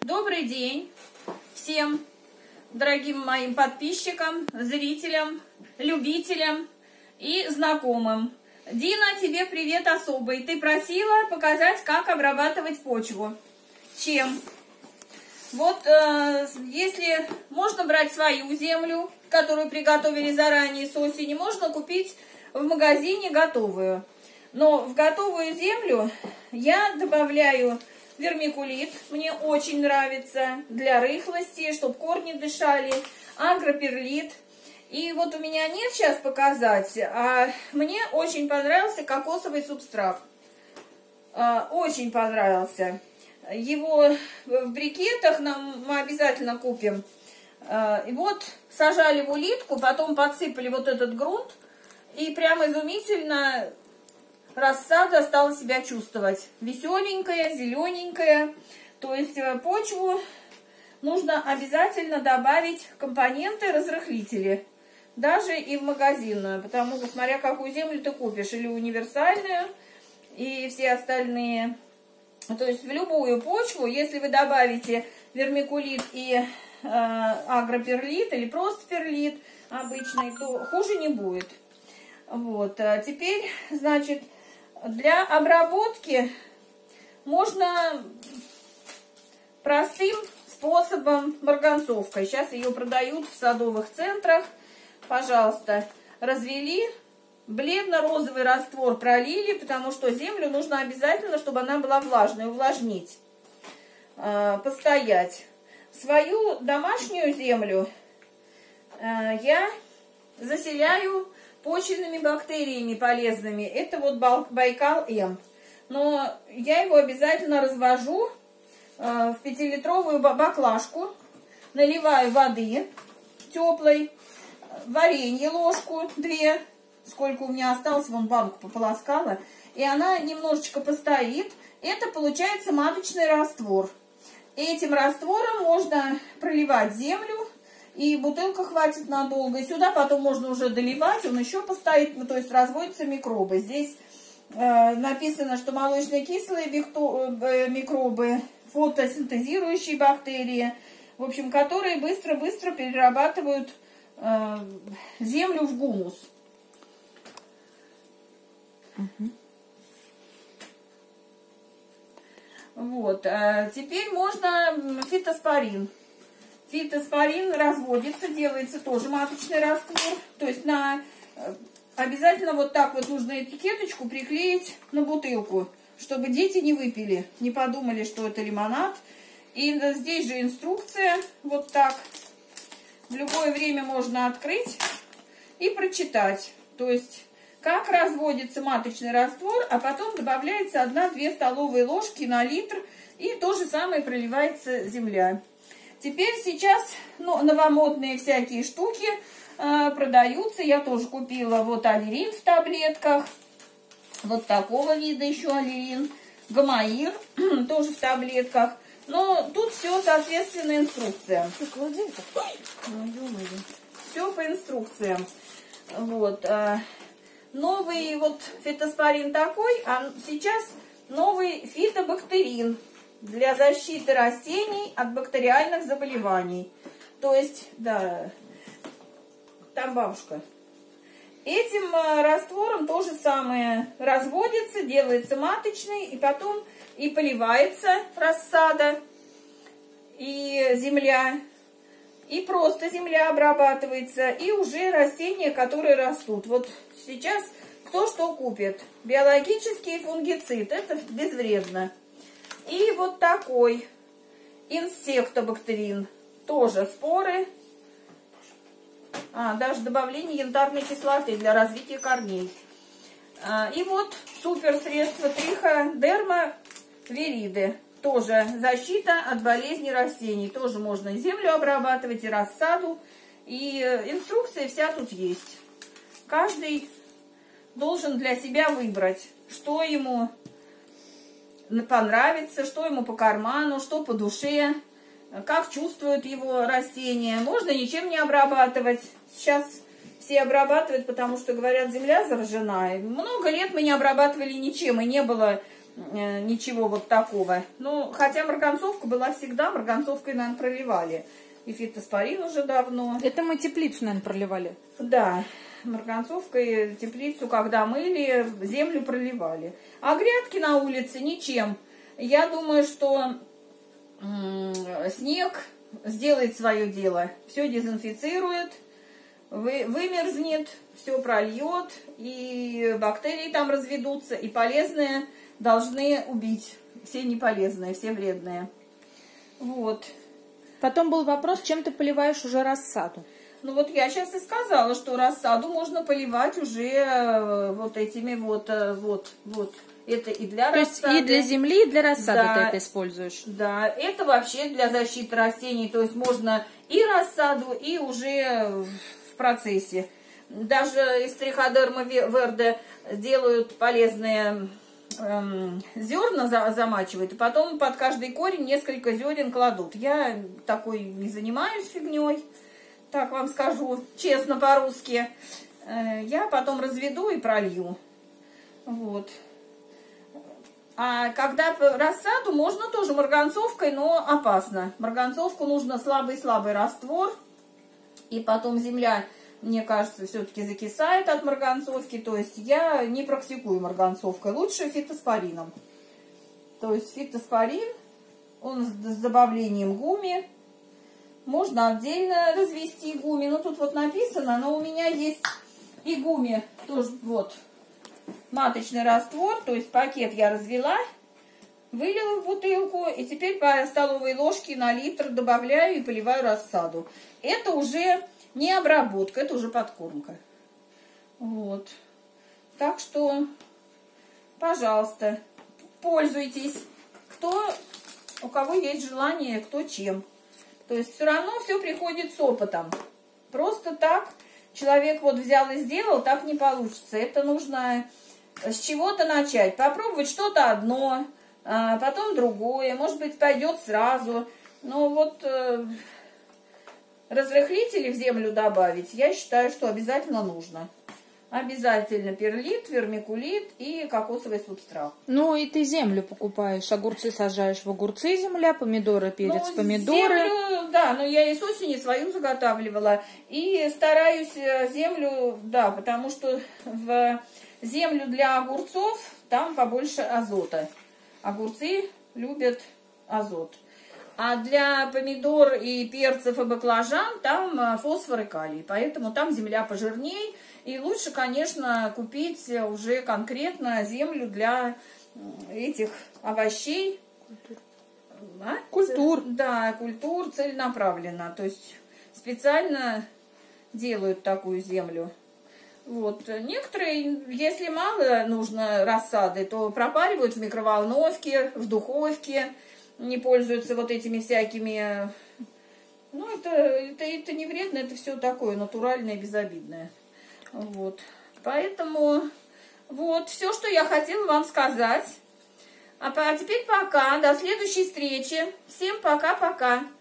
Добрый день всем дорогим моим подписчикам, зрителям, любителям и знакомым. Дина, тебе привет особый. Ты просила показать, как обрабатывать почву. Чем? Вот если можно брать свою землю, которую приготовили заранее с осени, можно купить в магазине готовую. Но в готовую землю я добавляю вермикулит, мне очень нравится, для рыхлости, чтобы корни дышали, агроперлит. И вот у меня нет сейчас показать, а мне очень понравился кокосовый субстрат. Очень понравился. Его в брикетах мы обязательно купим. И вот сажали в улитку, потом подсыпали вот этот грунт, и прям изумительно рассада стала себя чувствовать. Веселенькая, зелененькая. То есть почву нужно обязательно добавить компоненты разрыхлители. Даже и в магазинную. Потому что смотря какую землю ты купишь. Или универсальную, и все остальные. То есть в любую почву, если вы добавите вермикулит и агроперлит, или просто перлит обычный, то хуже не будет. Вот. А теперь, значит, для обработки можно простым способом марганцовкой. Сейчас ее продают в садовых центрах. Пожалуйста, развели, бледно-розовый раствор пролили, потому что землю нужно обязательно, чтобы она была влажной, увлажнить, постоять. Свою домашнюю землю я заселяю почвенными бактериями полезными. Это вот Байкал-М. Но я его обязательно развожу в 5-литровую баклажку. Наливаю воды теплой, варенье ложку, 2. Сколько у меня осталось, вон банку пополоскала. И она немножечко постоит. Это получается маточный раствор. Этим раствором можно проливать землю. И бутылка хватит надолго. И сюда потом можно уже доливать, он еще постоит, ну, то есть разводятся микробы. Здесь написано, что молочно-кислые микробы, фотосинтезирующие бактерии, в общем, которые быстро-быстро перерабатывают землю в гумус. Вот. Теперь можно фитоспорин. Фитоспорин разводится, делается тоже маточный раствор. То есть обязательно вот так вот нужно этикеточку приклеить на бутылку, чтобы дети не выпили, не подумали, что это лимонад. И здесь же инструкция, вот так. В любое время можно открыть и прочитать. То есть, как разводится маточный раствор, а потом добавляется 1-2 столовые ложки на литр. И то же самое проливается земля. Теперь сейчас, новомодные всякие штуки продаются. Я тоже купила вот аллерин в таблетках. Вот такого вида еще аллерин. Гомоир тоже в таблетках. Но тут все, соответственно, инструкция. Все по инструкциям. Вот. Новый вот фитоспорин такой, а сейчас новый фитобактерин. Для защиты растений от бактериальных заболеваний. То есть, да, там бабушка. Этим раствором то же самое разводится, делается маточный, и потом и поливается рассада, и земля, и просто земля обрабатывается, и уже растения, которые растут. Вот сейчас кто что купит. Биологический фунгицид, это безвредно. И вот такой инсектобактерин. Тоже споры. Даже добавление янтарной кислоты для корней. И вот супер средство триходерма вириды. Тоже защита от болезней растений. Тоже можно и землю обрабатывать, и рассаду. И инструкция вся тут есть. Каждый должен для себя выбрать, что ему понравится, что ему по карману, что по душе, как чувствуют его растения. Можно ничем не обрабатывать. Сейчас все обрабатывают, потому что, говорят, земля заражена. И много лет мы не обрабатывали ничем, и не было ничего вот такого. Ну, хотя марганцовка была всегда, марганцовкой, наверное, проливали. И фитоспорин уже давно. Это мы теплицу, наверное, проливали. Да, марганцовкой теплицу, когда мыли, землю проливали. А грядки на улице ничем. Я думаю, что снег сделает свое дело. Все дезинфицирует, вымерзнет, все прольет, и бактерии там разведутся, и полезные должны убить. Все неполезные, все вредные. Вот. Потом был вопрос, чем ты поливаешь уже рассаду? Ну вот я сейчас и сказала, что рассаду можно поливать уже вот этими вот. Это и для рассады. То есть и для земли, и для рассады, да, ты это используешь? Да, это вообще для защиты растений. То есть можно и рассаду, и уже в процессе. Даже из триходерма верде делают полезные зерна, замачивают, и потом под каждый корень несколько зерен кладут. Я такой не занимаюсь фигней, так вам скажу, честно по-русски. Я потом разведу и пролью. Вот. А когда рассаду, можно тоже марганцовкой, но опасно. Марганцовку нужно слабый-слабый раствор, и потом земля, мне кажется, все-таки закисает от марганцовки. То есть я не практикую марганцовкой. Лучше фитоспорином. То есть фитоспорин, он с добавлением гуми. Можно отдельно развести гуми. Ну, тут вот написано, но у меня есть и гуми. Тоже вот маточный раствор. То есть пакет я развела, вылила в бутылку. И теперь по столовой ложке на литр добавляю и поливаю рассаду. Это уже не обработка, это уже подкормка. Вот. Так что, пожалуйста, пользуйтесь. У кого есть желание, кто чем. То есть все равно все приходит с опытом. Просто так человек вот взял и сделал, так не получится. Это нужно с чего-то начать. Попробовать что-то одно, потом другое. Может быть, пойдет сразу. Но вот разрыхлители в землю добавить, я считаю, что обязательно нужно. Обязательно перлит, вермикулит и кокосовый субстрат. Ну и ты землю покупаешь, огурцы сажаешь в огурцы земля, помидоры, перец, помидоры. Землю, да, но я и с осени свою заготавливала. И стараюсь землю, да, потому что в землю для огурцов там побольше азота. Огурцы любят азот. А для помидор и перцев и баклажан там фосфор и калий. Поэтому там земля пожирней. И лучше, конечно, купить уже конкретно землю для этих овощей. Культур. Да, культур целенаправленно. То есть специально делают такую землю. Вот. Некоторые, если мало нужно рассады, то пропаривают в микроволновке, в духовке. Не пользуются вот этими всякими... Ну, это не вредно, это все такое натуральное, безобидное. Вот. Поэтому вот все, что я хотела вам сказать. А теперь пока. До следующей встречи. Всем пока-пока.